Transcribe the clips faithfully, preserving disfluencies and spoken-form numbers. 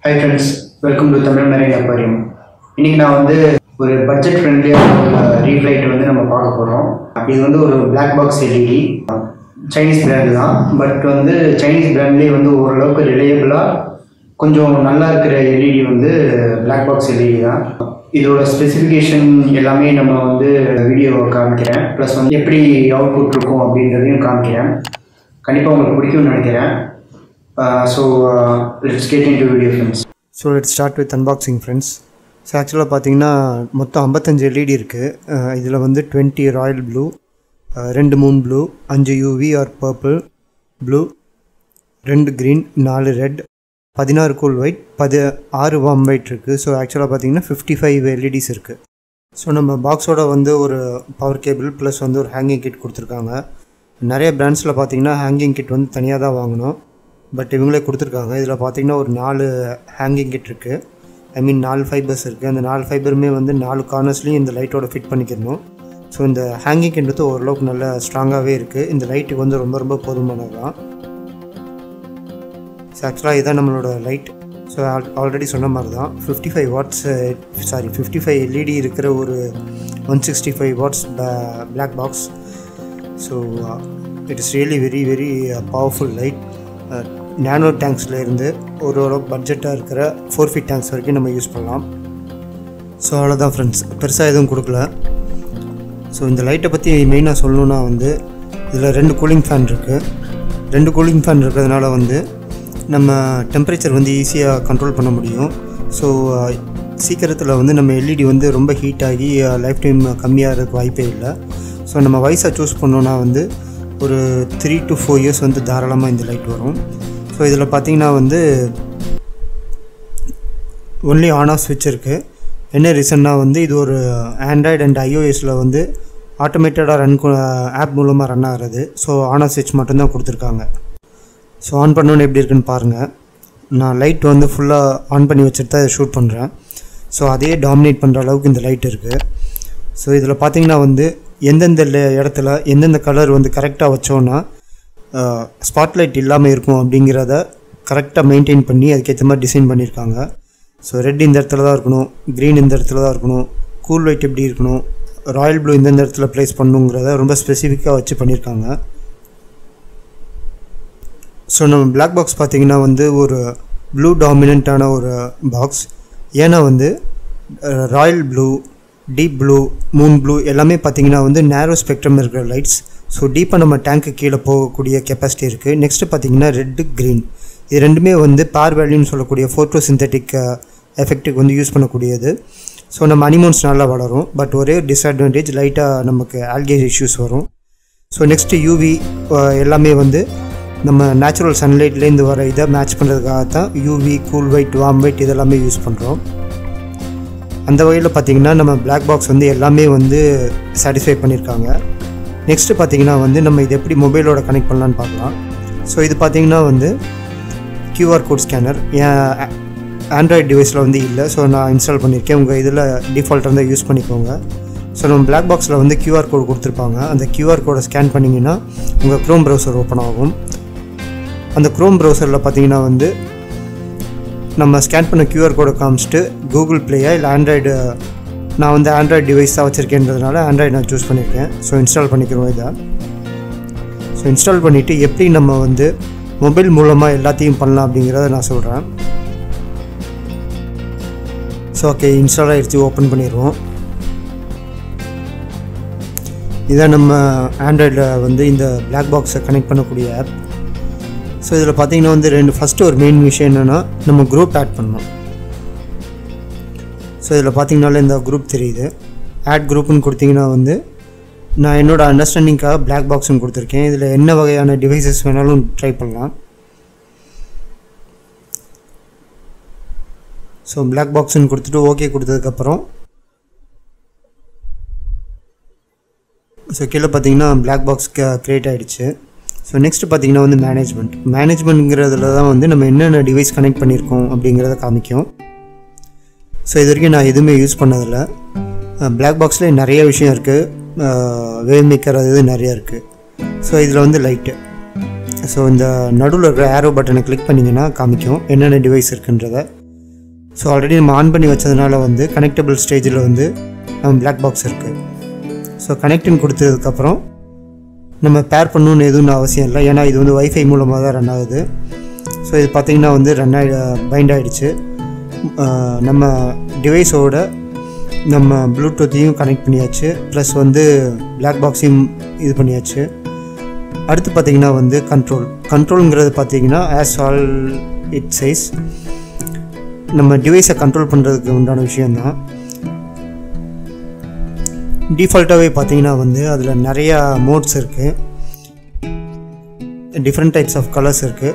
Hi friends, welcome to Tamil Marine Aquarium. இன்னைக்கு நான் வந்து ஒரு பட்ஜெட் ஃப்ரெண்ட்லியான ரீஃப் லைட் வந்து நம்ம பார்க்க போறோம். இது வந்து ஒரு BlackBox L E D, Chinese brand தான். பட் வந்து சைனீஸ் பிராண்ட்லயே வந்து ஓரளவுக்கு ரிலையபிளா கொஞ்சம் நல்லா இருக்கிற L E D வந்து BlackBox L E D தான். இதோட ஸ்பெசிஃபிகேஷன் எல்லாமே நம்ம வந்து வீடியோவை காமிக்கிறேன். ப்ளஸ் வந்து எப்படி அவுட்புட் இருக்கும் அப்படின்றதையும் காமிக்கிறேன். கண்டிப்பாக உங்களுக்கு பிடிக்கும்னு நினைக்கிறேன். Uh, so uh, let's get into video friends. So let's start with unboxing friends. So actually பார்த்தீங்கன்னா மொத்தம் ஐம்பத்தஞ்சு L E D இருக்குது. இதில் வந்து டுவெண்ட்டி ராயல் ப்ளூ, ரெண்டு மூன் ப்ளூ, அஞ்சு யூவி ஆர் பர்பிள் ப்ளூ, ரெண்டு க்ரீன், நாலு ரெட், பதினாறு கூல் ஒயிட், பதி ஆறு வார்ம் ஒயிட் இருக்குது. ஸோ ஆக்சுவலாக பார்த்தீங்கன்னா fifty five L E Ds இருக்குது. ஸோ நம்ம பாக்ஸோட வந்து ஒரு பவர் கேபிள் ப்ளஸ் வந்து ஒரு ஹேங்கிங் கிட் கொடுத்துருக்காங்க. நிறைய பிராண்ட்ஸில் பார்த்தீங்கன்னா ஹேங்கிங் கிட் வந்து தனியாக தான் வாங்கணும், பட் இவங்களே கொடுத்துருக்காங்க. இதில் பார்த்தீங்கன்னா ஒரு நாலு ஹேங்கிங் கிட் இருக்குது. ஐ மீன் நாலு ஃபைபர்ஸ் இருக்குது. அந்த நாலு ஃபைபருமே வந்து நாலு கார்னர்ஸ்லையும் இந்த லைட்டோட ஃபிட் பண்ணிக்கணும். ஸோ இந்த ஹேங்கிங் கிட் ஓரளவுக்கு நல்ல ஸ்ட்ராங்காகவே இருக்குது. இந்த லைட்டுக்கு வந்து ரொம்ப ரொம்ப போதுமானது தான். ஸோ ஆக்சுவலாக இதுதான் நம்மளோட லைட். ஸோ ஆல் ஆல்ரெடி சொன்ன மாதிரி தான் fifty five watts sorry fifty five L E D இருக்கிற ஒரு one sixty five watts BlackBox. So it is really very very powerful light. Nano டேங்க்ஸில் இருந்து ஒரு ஓரளவுக்கு பட்ஜெட்டாக இருக்கிற ஃபோர் ஃபீட் டேங்க்ஸ் வரைக்கும் நம்ம யூஸ் பண்ணலாம். ஸோ அவ்வளோதான் ஃப்ரெண்ட்ஸ், பெருசாக எதுவும் கொடுக்கல. ஸோ இந்த லைட்டை பற்றி மெயினாக சொல்லணுன்னா வந்து இதில் ரெண்டு கூலிங் ஃபேன் இருக்குது. ரெண்டு கூலிங் ஃபேன் இருக்கிறதுனால வந்து நம்ம டெம்பரேச்சர் வந்து ஈஸியாக கண்ட்ரோல் பண்ண முடியும். ஸோ சீக்கிரத்தில் வந்து நம்ம L E D வந்து ரொம்ப ஹீட் ஆகி லைஃப் டைம் கம்மியாகிறதுக்கு வாய்ப்பே இல்லை. ஸோ நம்ம வயசாக சூஸ் பண்ணோன்னா வந்து ஒரு த்ரீ டு ஃபோர் இயர்ஸ் வந்து தாராளமாக இந்த லைட் வரும். ஸோ இதில் பார்த்தீங்கன்னா வந்து ஒன்லி ஆன் ஆஃப் ஸ்விட்ச் இருக்குது. என்ன ரீசன்னா வந்து இது ஒரு ஆண்ட்ராய்டு அண்ட் ஐஓஎஸில் வந்து ஆட்டோமேட்டடாக ரன் ஆப் மூலமாக ரன் ஆகிறது. ஸோ ஆன் ஆஃப் ஸ்விட்ச் மட்டும்தான் கொடுத்துருக்காங்க. ஸோ ஆன் பண்ணோன்னு எப்படி இருக்குன்னு பாருங்கள். நான் லைட் வந்து ஃபுல்லாக ஆன் பண்ணி வச்சுட்டு தான் ஷூட் பண்ணுறேன். ஸோ அதையே டாமினேட் பண்ணுற அளவுக்கு இந்த லைட் இருக்குது. ஸோ இதில் பார்த்தீங்கன்னா வந்து எந்தெந்த இடத்துல எந்தெந்த கலர் வந்து கரெக்டாக வச்சோன்னா ஸ்பாட்லைட் இல்லாமல் இருக்கும் அப்படிங்கிறத கரெக்டாக மெயின்டைன் பண்ணி அதுக்கேற்ற மாதிரி டிசைன் பண்ணியிருக்காங்க. ஸோ ரெட் இந்த இடத்துல தான் இருக்கணும், க்ரீன் இந்த இடத்துல தான் இருக்கணும், கூல் ஒயிட் எப்படி இருக்கணும், ராயல் ப்ளூ இந்தந்த இடத்துல ப்ளேஸ் பண்ணணுங்கிறத ரொம்ப ஸ்பெசிஃபிக்காக வச்சு பண்ணியிருக்காங்க. ஸோ நம்ம BlackBox பார்த்திங்கன்னா வந்து ஒரு ப்ளூ டாமினண்ட்டான ஒரு பாக்ஸ். ஏன்னா வந்து royal blue, deep blue, moon blue எல்லாமே பார்த்திங்கன்னா வந்து நேரோ ஸ்பெக்ட்ரம் இருக்கிற லைட்ஸ். ஸோ டீப்பாக நம்ம டேங்க்கு கீழே போகக்கூடிய கெப்பாசிட்டி இருக்குது. நெக்ஸ்ட்டு பார்த்திங்கன்னா ரெட்டு, க்ரீன் இது ரெண்டுமே வந்து பார் வேல்யூன்னு சொல்லக்கூடிய ஃபோட்டோ சிந்தட்டிக் எஃபெக்ட்டுக்கு வந்து யூஸ் பண்ணக்கூடியது. ஸோ நம்ம அனிமோன்ஸ் நல்லா வளரும், பட் ஒரே டிஸ்அட்வான்டேஜ் லைட்டாக நமக்கு ஆல்கே இஷ்யூஸ் வரும். ஸோ நெக்ஸ்ட்டு யூவி எல்லாமே வந்து நம்ம நேச்சுரல் சன்லைட்லேருந்து வர இதை மேட்ச் பண்ணுறதுக்காக தான் UV, cool white, warm white இதெல்லாமே யூஸ் பண்ணுறோம். அந்த வகையில் பார்த்திங்கன்னா நம்ம BlackBox வந்து எல்லாமே வந்து சாட்டிஸ்ஃபை பண்ணியிருக்காங்க. நெக்ஸ்ட்டு பார்த்திங்கன்னா வந்து நம்ம இது எப்படி மொபைலோட கனெக்ட் பண்ணலான்னு பார்க்கலாம். ஸோ இது பார்த்திங்கன்னா வந்து கியூஆர் கோட் ஸ்கேனர் என் ஆண்ட்ராய்டு டிவைஸில் வந்து இல்லை. ஸோ நான் இன்ஸ்டால் பண்ணியிருக்கேன். உங்கள் இதில் டிஃபால்ட் வந்து யூஸ் பண்ணிக்கோங்க. ஸோ நம்ம BlackBoxயில் வந்து கியூஆர் கோடு கொடுத்துருப்பாங்க. அந்த கியூஆர் கோடை ஸ்கேன் பண்ணிங்கன்னா உங்கள் க்ரோம் ப்ரௌசர் ஓப்பன் ஆகும். அந்த க்ரோம் ப்ரௌசரில் பார்த்திங்கன்னா வந்து நம்ம ஸ்கேன் பண்ண கியூஆர் கோடை காமிச்சிட்டு கூகுள் ப்ளேயா இல்லை ஆண்ட்ராய்டு, நான் வந்து ஆண்ட்ராய்டு டிவைஸ் தான் வச்சுருக்கேன்றதுனால ஆண்ட்ராய்டு நான் சூஸ் பண்ணியிருக்கேன். ஸோ இன்ஸ்டால் பண்ணிக்கிறோம் இதை. ஸோ இன்ஸ்டால் பண்ணிவிட்டு எப்படி நம்ம வந்து மொபைல் மூலமாக எல்லாத்தையும் பண்ணலாம் அப்படிங்கிறத நான் சொல்கிறேன். ஸோ ஓகே, இன்ஸ்டால் ஆகிடுச்சு. ஓப்பன் பண்ணிடுவோம். இதான் நம்ம ஆண்ட்ராய்டில் வந்து இந்த BlackBoxை கனெக்ட் பண்ணக்கூடிய ஆப். ஸோ இதில் பார்த்திங்கன்னா வந்து ரெண்டு ஃபஸ்ட்டு ஒரு மெயின் விஷயம் என்னென்னா நம்ம குரூப் ஆட் பண்ணணும். ஸோ இதில் பார்த்திங்கனால இந்த குரூப் தெரியுது. ஆட் குரூப்புன்னு கொடுத்திங்கன்னா வந்து நான் என்னோடய அண்டர்ஸ்டாண்டிங்காக BlackBoxன்னு கொடுத்துருக்கேன். இதில் என்ன வகையான டிவைசஸ் வேணாலும் ட்ரை பண்ணலாம். ஸோ BlackBoxன்னு கொடுத்துட்டு ஓகே கொடுத்ததுக்கப்புறம் ஸோ கீழே பார்த்திங்கன்னா BlackBox க்ரியேட் ஆகிடுச்சு. ஸோ நெக்ஸ்ட்டு பார்த்திங்கன்னா வந்து மேனேஜ்மெண்ட் மேனேஜ்மெண்ட்ங்கிறதுல தான் வந்து நம்ம என்னென்ன டிவைஸ் கனெக்ட் பண்ணியிருக்கோம் அப்படிங்கிறத காமிக்கும். ஸோ இது வரைக்கும் நான் எதுவுமே யூஸ் பண்ணதில்லை. BlackBoxலேயே நிறைய விஷயம் இருக்குது, வேவ் மேக்கர் அது இது நிறையா இருக்குது. ஸோ இதில் வந்து லைட்டு ஸோ இந்த நடுவில் இருக்கிற ஏரோ பட்டனை கிளிக் பண்ணிங்கன்னா காமிக்கும் என்னென்ன டிவைஸ் இருக்குன்றதை. ஸோ ஆல்ரெடி நம்ம ஆன் பண்ணி வச்சதுனால வந்து கனெக்டபிள் ஸ்டேஜில் வந்து நம்ம பிளாக் பாக்ஸ் இருக்குது. ஸோ கனெக்டிங் கொடுத்ததுக்கப்புறம் நம்ம பேர் பண்ணணுன்னு எதுவும் அவசியம் இல்லை, ஏன்னா இது வந்து வைஃபை மூலமாக தான் ரன் ஆகுது. ஸோ இது பார்த்திங்கன்னா வந்து ரன் ஆகி பைண்ட் ஆகிடுச்சு. நம்ம டிவைஸோட நம்ம ப்ளூடூத்தையும் கனெக்ட் பண்ணியாச்சு, ப்ளஸ் வந்து பிளாக் பாக்ஸையும் இது பண்ணியாச்சு. அடுத்து பார்த்திங்கன்னா வந்து கண்ட்ரோல் கண்ட்ரோலுங்கிறது பார்த்திங்கன்னா ஆஸ் ஆல் இட் சைஸ் நம்ம டிவைஸை கண்ட்ரோல் பண்ணுறதுக்கு உண்டான விஷயந்தான். டிஃபால்ட்டாகவே பார்த்திங்கன்னா வந்து அதில் நிறையா மோட்ஸ் இருக்குது, டிஃப்ரெண்ட் டைப்ஸ் ஆஃப் கலர்ஸ் இருக்குது.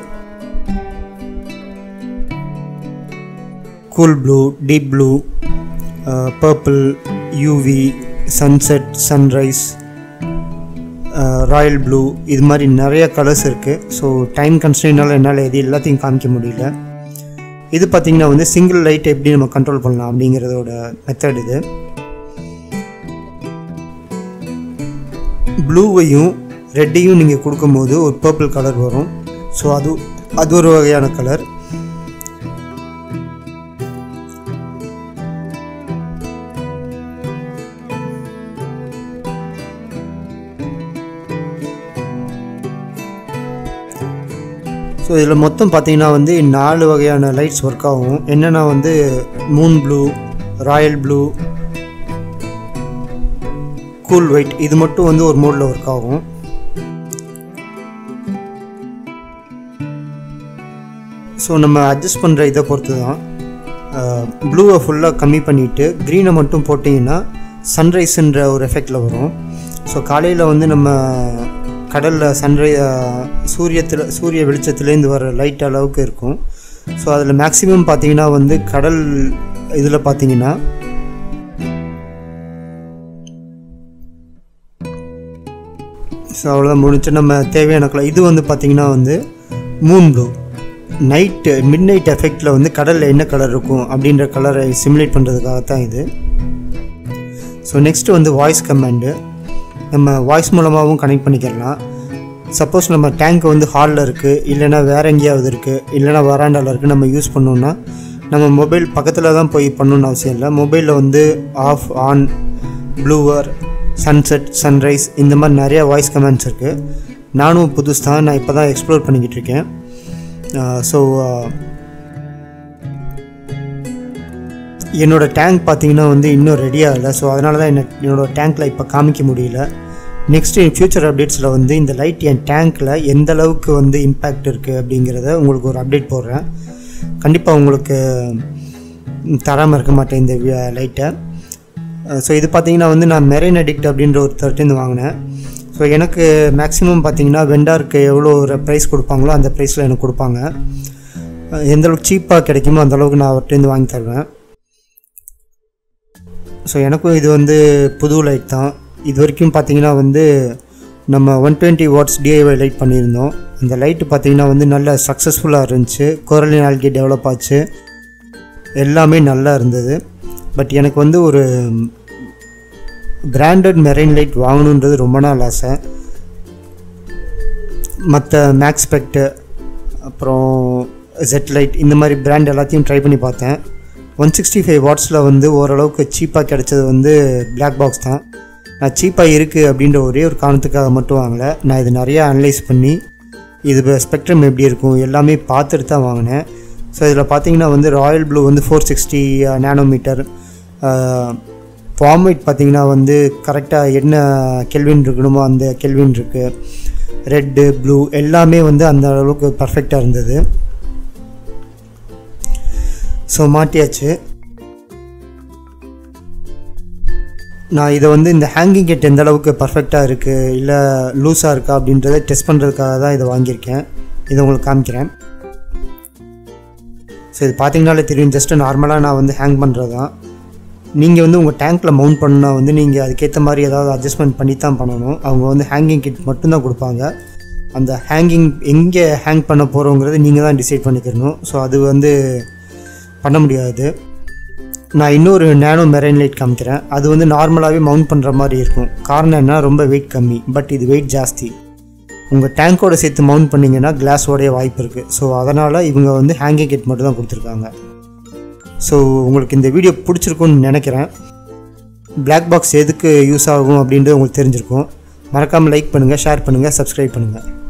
Cool blue, deep blue, purple, UV, sunset, sunrise, royal blue, இது மாதிரி நிறைய கலர்ஸ் இருக்குது. ஸோ டைம் கன்ஸ்ட்ரெயினால் என்னால் எது எல்லாத்தையும் காமிக்க முடியல. இது பார்த்திங்கன்னா வந்து சிங்கிள் லைட் எப்படி நம்ம கண்ட்ரோல் பண்ணலாம் அப்படிங்கிறதோட மெத்தட் இது. ப்ளூவையும் ரெட்டையும் நீங்கள் கொடுக்கும்போது ஒரு பர்பிள் கலர் வரும். ஸோ அது அது ஒரு வகையான கலர். ஸோ இதில் மொத்தம் பார்த்திங்கன்னா வந்து நாலு வகையான லைட்ஸ் ஒர்க் ஆகும். என்னென்னா வந்து moon blue, royal blue, cool white, இது மட்டும் வந்து ஒரு மோடில் ஒர்க் ஆகும். ஸோ நம்ம அட்ஜஸ்ட் பண்ணுற இதை பொறுத்து தான். ப்ளூவை ஃபுல்லாக கம்மி பண்ணிவிட்டு க்ரீனை மட்டும் போட்டிங்கன்னா சன்ரைஸுன்ற ஒரு எஃபெக்டில் வரும். ஸோ காலையில் வந்து நம்ம கடலில் சன்ரை சூரியத்தில் சூரிய வெளிச்சத்துலேருந்து வர லைட் அளவுக்கு இருக்கும். ஸோ அதில் மேக்ஸிமம் பார்த்திங்கன்னா வந்து கடல் இதில் பார்த்திங்கன்னா ஸோ அவ்வளோதான் முடிச்சு நம்ம தேவையான கலர். இது வந்து பார்த்திங்கன்னா வந்து moon blue, night midnight எஃபெக்டில் வந்து கடலில் என்ன கலர் இருக்கும் அப்படின்ற கலரை சிமுலேட் பண்ணுறதுக்காகத்தான் இது. ஸோ நெக்ஸ்ட்டு வந்து வாய்ஸ் கமாண்டு. நம்ம வாய்ஸ் மூலமாகவும் கனெக்ட் பண்ணிக்கலாம். சப்போஸ் நம்ம டேங்க் வந்து ஹாலில் இருக்குது, இல்லைனா வேறு எங்கேயாவது இருக்குது, இல்லைனா வராண்டாவில் இருக்குது, நம்ம யூஸ் பண்ணோன்னா நம்ம மொபைல் பக்கத்தில் தான் போய் பண்ணணுன்னு அவசியம் இல்லை. மொபைலில் வந்து ஆஃப், ஆன், ப்ளூவர், சன்செட், சன்ரைஸ், இந்த மாதிரி நிறையா வாய்ஸ் கமெண்ட்ஸ் இருக்குது. நானும் புதுசு தான், நான் இப்போ தான் எக்ஸ்ப்ளோர் பண்ணிக்கிட்டு இருக்கேன். ஸோ என்னோடய டேங்க் பார்த்திங்கன்னா வந்து இன்னும் ரெடி ஆகலை. ஸோ அதனால தான் என்ன என்னோடய டேங்க்கில் இப்போ காமிக்க முடியல. நெக்ஸ்ட்டு ஃப்யூச்சர் அப்டேட்ஸில் வந்து இந்த லைட் என் டேங்க்கில் எந்த அளவுக்கு வந்து இம்பேக்ட் இருக்குது அப்படிங்கிறத உங்களுக்கு ஒரு அப்டேட் போடுறேன். கண்டிப்பாக உங்களுக்கு தராமல் இருக்க மாட்டேன் இந்த லைட்டை. ஸோ இது பார்த்திங்கன்னா வந்து நான் மெரைன் அடிக்ட் அப்படின்ற ஒரு தர்ட்டேருந்து வாங்கினேன். ஸோ எனக்கு மேக்ஸிமம் பார்த்திங்கன்னா வெண்டாருக்கு எவ்வளோ ஒரு ப்ரைஸ் கொடுப்பாங்களோ அந்த ப்ரைஸில் எனக்கு கொடுப்பாங்க. எந்தளவுக்கு சீப்பாக கிடைக்குமோ அந்தளவுக்கு நான் அவர்கிட்டேருந்து வாங்கி தருவேன். ஸோ எனக்கும் இது வந்து புது லைட் தான். இது வரைக்கும் பார்த்திங்கன்னா வந்து நம்ம one twenty watts DIY light பண்ணியிருந்தோம். அந்த லைட்டு பார்த்திங்கன்னா வந்து நல்ல சக்ஸஸ்ஃபுல்லாக இருந்துச்சு. கோரலின் ஆல்கே டெவலப் ஆச்சு, எல்லாமே நல்லா இருந்தது. பட் எனக்கு வந்து ஒரு பிராண்டட் மெரைன் லைட் வாங்கணுன்றது ரொம்ப நாள் ஆசை. மற்ற மேக்ஸ்பெக்ட், அப்புறம் ஜெட் லைட், இந்த மாதிரி பிராண்ட் எல்லாத்தையும் ட்ரை பண்ணி பார்த்தேன். ஒன் சிக்ஸ்டி ஃபைவ் வாட்ஸில் வந்து ஓரளவுக்கு சீப்பாக கிடச்சது வந்து பிளாக்பாக்ஸ் தான். நான் சீப்பாக இருக்குது அப்படின்ற ஒரே ஒரு காரணத்துக்காக மட்டும் வாங்கலை. நான் இது நிறையா அனலைஸ் பண்ணி இது ஸ்பெக்ட்ரம் எப்படி இருக்கும் எல்லாமே பார்த்துட்டு தான் வாங்கினேன். ஸோ இதில் பார்த்தீங்கன்னா வந்து ராயல் ப்ளூ வந்து ஃபோர் சிக்ஸ்டி நேனோமீட்டர், ஃபார்மேட் பார்த்திங்கன்னா வந்து கரெக்டாக என்ன கெல்வின் இருக்கணுமோ அந்த கெல்வின் இருக்குது. ரெட்டு, ப்ளூ எல்லாமே வந்து அந்த அளவுக்கு பர்ஃபெக்டாக இருந்தது. ஸோ மாட்டியாச்சு. நான் இதை வந்து இந்த ஹேங்கிங் கெட் எந்த அளவுக்கு பர்ஃபெக்டாக இருக்குது இல்லை லூஸாக இருக்கா அப்படின்றத டெஸ்ட் பண்ணுறதுக்காக தான் இதை வாங்கியிருக்கேன். இதை உங்களுக்கு காமிக்கிறேன். ஸோ இது பார்த்தீங்கனாலே தெரியும், ஜஸ்ட்டு நார்மலாக நான் வந்து ஹேங் பண்ணுறது தான். நீங்கள் வந்து உங்கள் டேங்க்கில் மவுண்ட் பண்ணால் வந்து நீங்கள் அதுக்கேற்ற மாதிரி ஏதாவது அட்ஜஸ்ட்மெண்ட் பண்ணி தான் பண்ணணும். அவங்க வந்து ஹேங்கிங் கிட் மட்டும்தான் கொடுப்பாங்க. அந்த ஹேங்கிங் எங்கே ஹேங் பண்ண போகிறோங்கிறது நீங்கள் தான் டிசைட் பண்ணிக்கிறணும். ஸோ அது வந்து பண்ண முடியாது. நான் இன்னொரு நேனோ மெரைன் லைட் காமிக்கிறேன். அது வந்து நார்மலாகவே மவுண்ட் பண்ணுற மாதிரி இருக்கும். காரணம் என்ன, ரொம்ப வெயிட் கம்மி, பட் இது வெயிட் ஜாஸ்தி. உங்கள் டேங்கோடு சேர்த்து மவுண்ட் பண்ணிங்கன்னா கிளாஸோடைய வாய்ப்பு இருக்குது. ஸோ அதனால் இவங்க வந்து ஹேங்கிங் கிட் மட்டும் தான் கொடுத்துருக்காங்க. ஸோ உங்களுக்கு இந்த வீடியோ பிடிச்சிருக்குன்னு நினைக்கிறேன். BlackBox எதுக்கு யூஸ் ஆகும் அப்படின்றது உங்களுக்கு தெரிஞ்சிருக்கும். மறக்காமல் லைக் பண்ணுங்கள், ஷேர் பண்ணுங்கள், சப்ஸ்கிரைப் பண்ணுங்கள்.